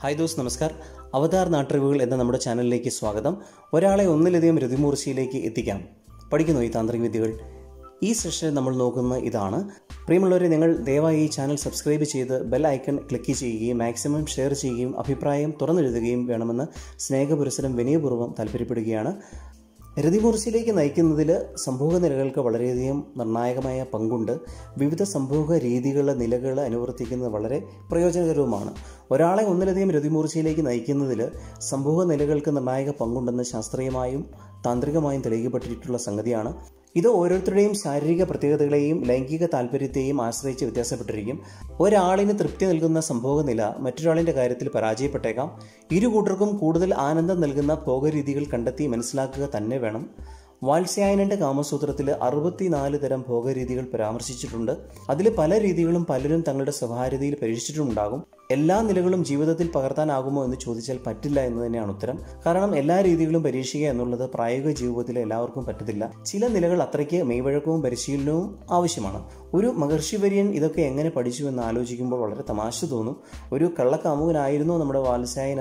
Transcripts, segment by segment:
Hi those നമസ്കാർ. അവതാർ നാട്ടറിവുകൾ എന്ന നമ്മുടെ ചാനലിലേക്ക് സ്വാഗതം. ഒരാളെ ഒന്നിലധികം രതിമൂർച്ചയിലേക്ക് എത്തിക്കാം. പഠിക്കുന്നു ഈ താന്ത്രിക വിദ്യകൾ. ഈ സെഷനിൽ നമ്മൾ നോക്കുന്ന ഇതാണ്. പ്രിയമുള്ളവരെ, നിങ്ങൾ ദയവായി ഈ ചാനൽ സബ്സ്ക്രൈബ് ചെയ്ത് ബെൽ ഐക്കൺ ക്ലിക്ക് ചെയ്യുകയും മാക്സിമം ഷെയർ ചെയ്യുകയും അഭിപ്രായം തുറന്നെഴുതുകയും വേണമെന്ന് സ്നേഹപുരസരം വിനയപൂർവ്വം താല്പര്യപ്പെടുകയാണ്. രതിമൂർച്ചയിലേക്ക് നയിക്കുന്നതിൽ സംഭോഗ നിലകൾക്ക് വളരെയധികം നിർണായകമായ പങ്കുണ്ട്. വിവിധ സംഭോഗ രീതികളുടെ നിലകൾ അനുവർത്തിക്കുന്നത് വളരെ പ്രയോജനകരവുമാണ്. ഒരാളെ ഒന്നിലധികം രതിമൂർച്ചയിലേക്ക് നയിക്കുന്നതിൽ സംഭോഗ നിലകൾക്ക് നിർണായക പങ്കുണ്ടെന്ന് ശാസ്ത്രീയമായും താന്ത്രികമായും തെളിയിക്കപ്പെട്ടിട്ടുള്ള സംഗതിയാണ്. ഇത് ഓരോരുത്തരുടെയും ശാരീരിക പ്രത്യേകതകളെയും ലൈംഗിക താല്പര്യത്തെയും ആശ്രയിച്ച് വ്യത്യാസപ്പെട്ടിരിക്കും. ഒരാളിന് തൃപ്തി നൽകുന്ന സംഭോഗ നില മറ്റൊരാളിൻ്റെ കാര്യത്തിൽ പരാജയപ്പെട്ടേക്കാം. ഇരു കൂട്ടർക്കും കൂടുതൽ ആനന്ദം നൽകുന്ന ഭോഗരീതികൾ കണ്ടെത്തി മനസ്സിലാക്കുക തന്നെ വേണം. വാത്സ്യായനന്റെ കാമസൂത്രത്തിൽ 64 തരം ഭോഗരീതികൾ പരാമർശിച്ചിട്ടുണ്ട്. അതിൽ പല രീതികളും പലരും തങ്ങളുടെ സ്വകാര്യതയിൽ പരീക്ഷിച്ചിട്ടുണ്ടാകും. എല്ലാ നിലകളും ജീവിതത്തിൽ പകർത്താനാകുമോ എന്ന് ചോദിച്ചാൽ പറ്റില്ല എന്ന് തന്നെയാണ് ഉത്തരം. കാരണം എല്ലാ രീതികളും പരീക്ഷിക്കുക എന്നുള്ളത് പ്രായോഗിക ജീവിതത്തിൽ എല്ലാവർക്കും പറ്റത്തില്ല. ചില നിലകൾ അത്രയ്ക്ക് മെയ്വഴക്കവും പരിശീലനവും ആവശ്യമാണ്. ഒരു മഹർഷിവര്യൻ ഇതൊക്കെ എങ്ങനെ പഠിച്ചു എന്ന് ആലോചിക്കുമ്പോൾ വളരെ തമാശ തോന്നും. ഒരു കള്ളക്കാമുകനായിരുന്നു നമ്മുടെ വാത്സ്യായൻ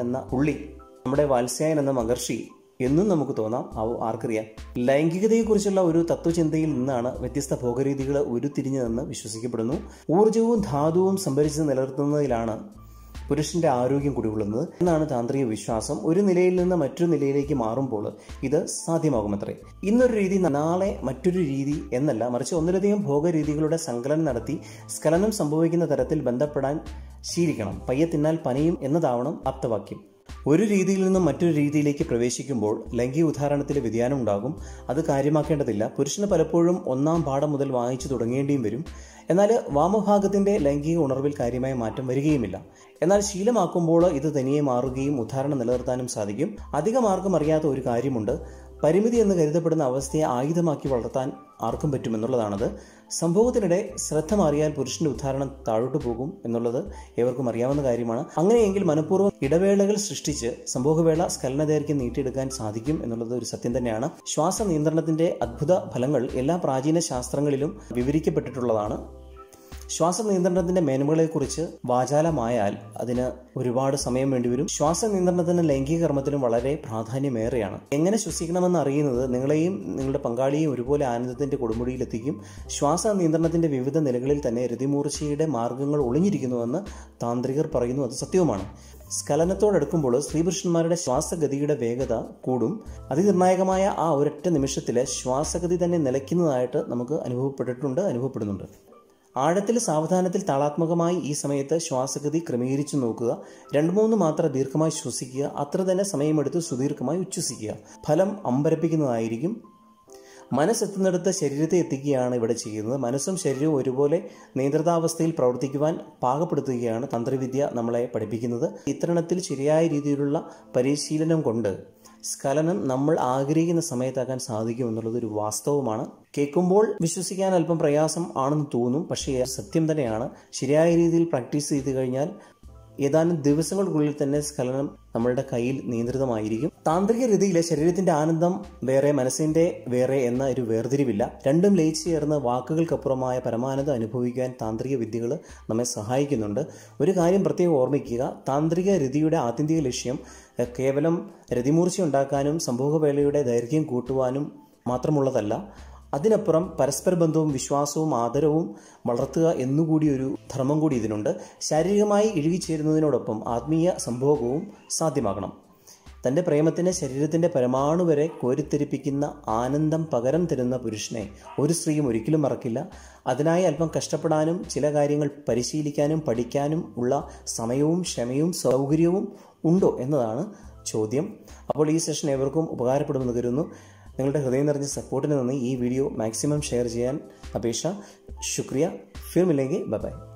എന്ന മഹർഷി എന്നും നമുക്ക് തോന്നാം. ആർക്കറിയാം. ലൈംഗികതയെക്കുറിച്ചുള്ള ഒരു തത്വചിന്തയിൽ നിന്നാണ് വ്യത്യസ്ത ഭോഗരീതികൾ ഉരുത്തിരിഞ്ഞതെന്ന് വിശ്വസിക്കപ്പെടുന്നു. ഊർജവും ധാതുവും സംഭരിച്ച് നിലനിർത്തുന്നതിലാണ് പുരുഷന്റെ ആരോഗ്യം കുടികൊള്ളുന്നത് എന്നാണ് താന്ത്രിക വിശ്വാസം. ഒരു നിലയിൽ നിന്ന് മറ്റൊരു നിലയിലേക്ക് മാറുമ്പോൾ ഇത് സാധ്യമാകുമത്രേ. ഇന്നൊരു രീതി നാളെ മറ്റൊരു രീതി എന്നല്ല, മറിച്ച് ഒന്നിലധികം ഭോഗരീതികളുടെ സങ്കലനം നടത്തി സ്ഖലനം സംഭവിക്കുന്ന തരത്തിൽ ബന്ധപ്പെടാൻ ശീലിക്കണം. പയ്യെ തിന്നാൽ പനയും എന്നതാവണം ആപ്തവാക്യം. ഒരു രീതിയിൽ നിന്നും മറ്റൊരു രീതിയിലേക്ക് പ്രവേശിക്കുമ്പോൾ ലൈംഗിക ഉദാഹരണത്തിൽ വ്യതിയാനം ഉണ്ടാകും. അത് കാര്യമാക്കേണ്ടതില്ല. പുരുഷന് പലപ്പോഴും ഒന്നാം പാഠം മുതൽ വായിച്ചു തുടങ്ങേണ്ടിയും വരും. എന്നാൽ വാമഭാഗത്തിന്റെ ലൈംഗിക ഉണർവിൽ കാര്യമായ മാറ്റം വരികയുമില്ല. എന്നാൽ ശീലമാക്കുമ്പോൾ ഇത് തനിയെ മാറുകയും ഉദാഹരണം നിലനിർത്താനും സാധിക്കും. അധികം ആർക്കും അറിയാത്ത ഒരു കാര്യമുണ്ട്. പരിമിതി എന്ന് കരുതപ്പെടുന്ന അവസ്ഥയെ ആയുധമാക്കി വളർത്താൻ ആർക്കും പറ്റുമെന്നുള്ളതാണത്. സംഭവത്തിനിടെ ശ്രദ്ധ മാറിയാൽ പുരുഷന്റെ ഉദാഹരണം താഴോട്ട് പോകും എന്നുള്ളത് ഏവർക്കും അറിയാവുന്ന കാര്യമാണ്. അങ്ങനെയെങ്കിൽ മനഃപൂർവ്വം ഇടവേളകൾ സൃഷ്ടിച്ച് സംഭോഗവേള സ്ഖലനദൈർഘ്യം നീട്ടിയെടുക്കാൻ സാധിക്കും എന്നുള്ളത് ഒരു സത്യം തന്നെയാണ്. ശ്വാസ നിയന്ത്രണത്തിന്റെ അദ്ഭുത ഫലങ്ങൾ എല്ലാ പ്രാചീന ശാസ്ത്രങ്ങളിലും വിവരിക്കപ്പെട്ടിട്ടുള്ളതാണ്. ശ്വാസ നിയന്ത്രണത്തിന്റെ മേന്മകളെക്കുറിച്ച് വാചാലമായാൽ അതിന് ഒരുപാട് സമയം വേണ്ടിവരും. ശ്വാസ നിയന്ത്രണത്തിന് ലൈംഗിക കർമ്മത്തിലും വളരെ പ്രാധാന്യമേറെയാണ്. എങ്ങനെ ശ്വസിക്കണമെന്ന് അറിയുന്നത് നിങ്ങളെയും നിങ്ങളുടെ പങ്കാളിയെയും ഒരുപോലെ ആനന്ദത്തിന്റെ കൊടുമുടിയിലെത്തിക്കും. ശ്വാസ നിയന്ത്രണത്തിന്റെ വിവിധ നിലകളിൽ തന്നെ രതിമൂർച്ചയുടെ മാർഗങ്ങൾ ഒളിഞ്ഞിരിക്കുന്നുവെന്ന് താന്ത്രികർ പറയുന്നു. അത് സത്യവുമാണ്. സ്ഖലനത്തോടടുക്കുമ്പോൾ സ്ത്രീപുരുഷന്മാരുടെ ശ്വാസഗതിയുടെ വേഗത കൂടും. അതിനിർണായകമായ ആ ഒരൊറ്റ നിമിഷത്തിലെ ശ്വാസഗതി തന്നെ നിലയ്ക്കുന്നതായിട്ട് നമുക്ക് അനുഭവപ്പെടുന്നുണ്ട്. ആഴത്തിൽ സാവധാനത്തിൽ താളാത്മകമായി ഈ സമയത്ത് ശ്വാസഗതി ക്രമീകരിച്ചു നോക്കുക. 2-3 മാത്ര ദീർഘമായി ശ്വസിക്കുക. അത്ര തന്നെ സമയമെടുത്ത് സുദീർഘമായി ഉച്ഛ്വസിക്കുക. ഫലം അമ്പരപ്പിക്കുന്നതായിരിക്കും. മനസ്സെത്തുന്നിടത്ത് ശരീരത്തെ എത്തിക്കുകയാണ് ഇവിടെ ചെയ്യുന്നത്. മനസ്സും ശരീരവും ഒരുപോലെ നിയന്ത്രിതാവസ്ഥയിൽ പ്രവർത്തിക്കുവാൻ പാകപ്പെടുത്തുകയാണ് തന്ത്രവിദ്യ നമ്മളെ പഠിപ്പിക്കുന്നത്. ഇത്തരണത്തിൽ ശരിയായ രീതിയിലുള്ള പരിശീലനം കൊണ്ട് സ്ഖലനം നമ്മൾ ആഗ്രഹിക്കുന്ന സമയത്താക്കാൻ സാധിക്കും എന്നുള്ളത് ഒരു വാസ്തവമാണ്. കേൾക്കുമ്പോൾ വിശ്വസിക്കാൻ അല്പം പ്രയാസം ആണെന്ന് തോന്നും. പക്ഷേ സത്യം തന്നെയാണ്. ശരിയായ രീതിയിൽ പ്രാക്ടീസ് ചെയ്ത് കഴിഞ്ഞാൽ ഏതാനും ദിവസങ്ങൾക്കുള്ളിൽ തന്നെ സ്ഖലനം നമ്മളുടെ കയ്യിൽ നിയന്ത്രിതമായിരിക്കും. താന്ത്രിക രീതിയിലെ ശരീരത്തിന്റെ ആനന്ദം വേറെ, മനസ്സിന്റെ വേറെ എന്ന ഒരു വേർതിരിവില്ല. രണ്ടും ലയിച്ചു ചേർന്ന് വാക്കുകൾക്കപ്പുറമായ പരമാനന്ദം അനുഭവിക്കാൻ താന്ത്രിക വിദ്യകൾ നമ്മെ സഹായിക്കുന്നുണ്ട്. ഒരു കാര്യം പ്രത്യേകം ഓർമ്മിക്കുക. താന്ത്രിക രതിയുടെ ആത്യന്തിക ലക്ഷ്യം കേവലം രതിമൂർച്ച ഉണ്ടാക്കാനും സംഭോഗവേളയുടെ ദൈർഘ്യം കൂട്ടുവാനും മാത്രമുള്ളതല്ല. അതിനപ്പുറം പരസ്പര ബന്ധവും വിശ്വാസവും ആദരവും വളർത്തുക എന്നുകൂടി ഒരു ധർമ്മം കൂടി ഇതിനുണ്ട്. ശാരീരികമായി ഇഴുകിച്ചേരുന്നതിനോടൊപ്പം ആത്മീയ സംഭോഗവും സാധ്യമാകണം. തൻ്റെ പ്രേമത്തിന് ശരീരത്തിൻ്റെ പരമാണു വരെ കോരിത്തെരിപ്പിക്കുന്ന ആനന്ദം പകരം തരുന്ന പുരുഷനെ ഒരു സ്ത്രീയും ഒരിക്കലും മറക്കില്ല. അതിനായി അല്പം കഷ്ടപ്പെടാനും ചില കാര്യങ്ങൾ പരിശീലിക്കാനും പഠിക്കാനും ഉള്ള സമയവും ക്ഷമയും സൗകര്യവും ഉണ്ടോ എന്നതാണ് ചോദ്യം. അപ്പോൾ ഈ സെഷൻ ഏവർക്കും ഉപകാരപ്പെടുമെന്ന് കരുതുന്നു. നിങ്ങളുടെ ഹൃദയം നിറഞ്ഞ സപ്പോർട്ടിന് നന്ദി. ഈ വീഡിയോ മാക്സിമം ഷെയർ ചെയ്യാൻ അപേക്ഷ. ശുക്രിയ. ഫിർ മിലേംഗെ. Bye by.